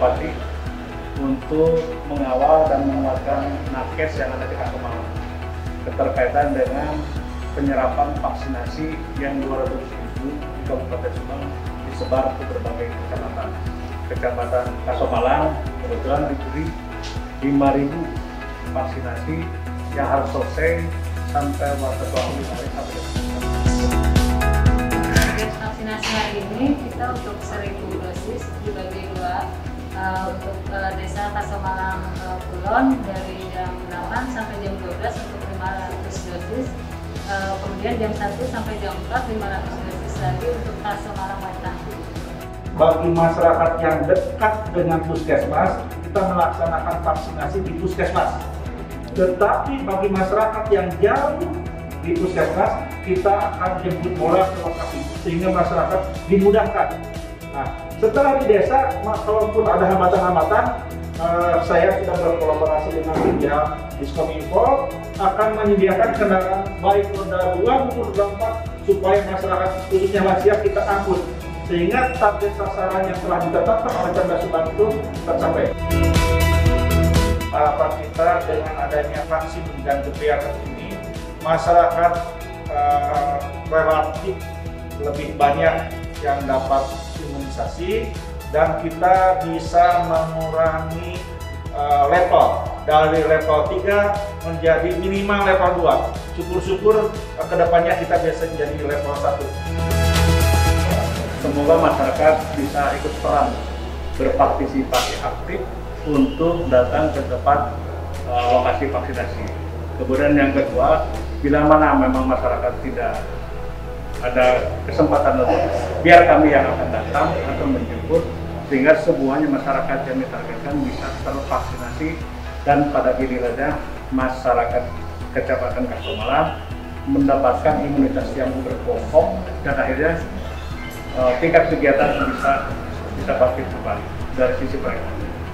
Bupati untuk mengawal dan menguatkan nakes yang ada di Kasomalang keterkaitan dengan penyerapan vaksinasi yang 200.000 di Kabupaten Subang disebar ke berbagai kecamatan. Kecamatan Kasomalang kebetulan diberi 5.000 vaksinasi yang harus selesai sampai waktu 25 hari sampai vaksinasi hari ini kita untuk 1.000 dosis dibagi dua, untuk desa Kasomalang Kulon dari jam 8 sampai jam 12 untuk 500 dosis, kemudian jam 1 sampai jam 4 500 dosis lagi untuk Kasomalang Wetan. Bagi masyarakat yang dekat dengan puskesmas, kita melaksanakan vaksinasi di puskesmas. Tetapi bagi masyarakat yang jauh di puskesmas, kita akan jemput bola ke lokasi sehingga masyarakat dimudahkan. Nah, setelah di desa, kalaupun ada hambatan-hambatan, saya sudah berkolaborasi dengan pihak Diskominfo akan menyediakan kendaraan baik roda 2 maupun roda 4 supaya masyarakat khususnya lansia kita angkut sehingga target sasaran yang telah ditetapkan oleh Pemda Subang itu tercapai. Harapan kita dengan adanya vaksin dan kebijakan ini, masyarakat relatif lebih banyak yang dapat imunisasi dan kita bisa mengurangi level dari level 3 menjadi minimal level 2. Syukur-syukur kedepannya kita bisa menjadi level 1. Semoga masyarakat bisa ikut peran berpartisipasi aktif untuk datang ke tempat lokasi vaksinasi. Kemudian yang kedua, bila mana memang masyarakat tidak ada kesempatan lebih, biar kami yang akan datang atau menjemput sehingga semuanya masyarakat yang ditargetkan bisa tervaksinasi dan pada gilirannya masyarakat Kecamatan Kasomalang mendapatkan imunitas yang berpokok dan akhirnya tingkat kegiatan bisa bangkit kembali dari sisi mereka.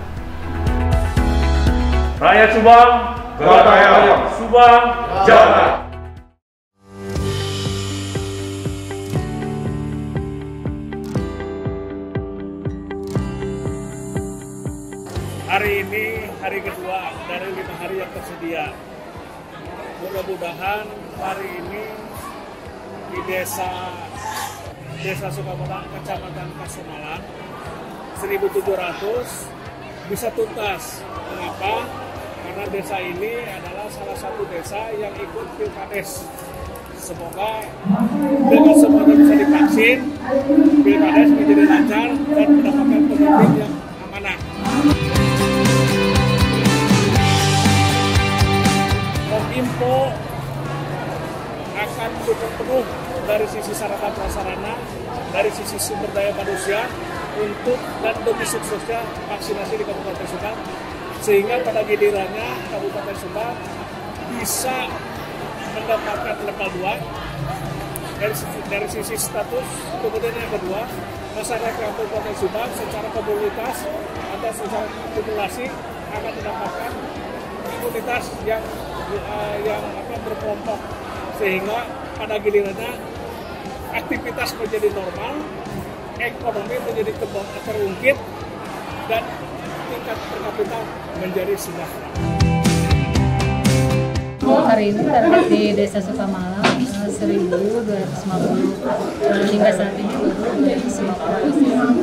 Rakyat Subang, Gotaya Subang, Jawa. Hari ini hari kedua dari 5 hari yang tersedia. Mudah-mudahan hari ini di Desa Sukamulang, Kecamatan Kasomalang 1.700 bisa tuntas. Mengapa? Karena desa ini adalah salah satu desa yang ikut Pilkades. Semoga dengan semuanya bisa divaksin, Pilkades menjadi lancar dan mendapatkan pemimpin yang amanah. Kominfo akan mendukung penuh dari sisi sarana prasarana, dari sisi sumber daya manusia untuk dan demi suksesnya vaksinasi di Kabupaten Subang, sehingga pada gilirannya Kabupaten Subang bisa mendapatkan level 2 dari sisi status. Kemudian yang kedua, masyarakat Kabupaten Subang secara komunitas atau secara akumulasi akan mendapatkan imunitas yang berkelompok, sehingga pada gilirannya aktivitas menjadi normal, ekonomi menjadi terungkit, dan tingkat per kapita menjadi sejahtera. Hari ini target di Desa Sukamulang 1.250, hingga saat ini baru 250 dosis.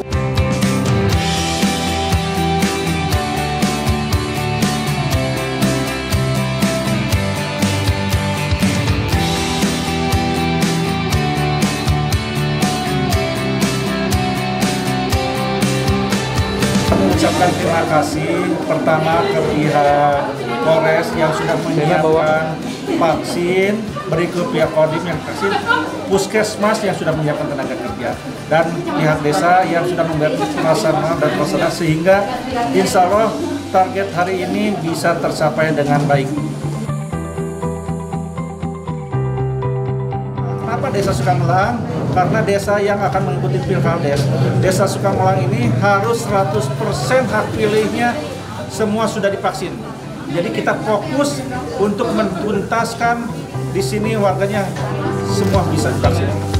Mengucapkan terima kasih pertama ke pihak Polres yang sudah menyiapkan vaksin, berikut pihak Kodim yang vaksin, puskesmas yang sudah menyiapkan tenaga kerja, dan pihak desa yang sudah membuat prasarana dan prasarana sehingga insya Allah target hari ini bisa tercapai dengan baik. Kenapa Desa Sukamulang? Karena desa yang akan mengikuti Pilkades. Desa Sukamulang ini harus 100% hak pilihnya semua sudah divaksin. Jadi kita fokus untuk menuntaskan di sini warganya semua bisa divaksin.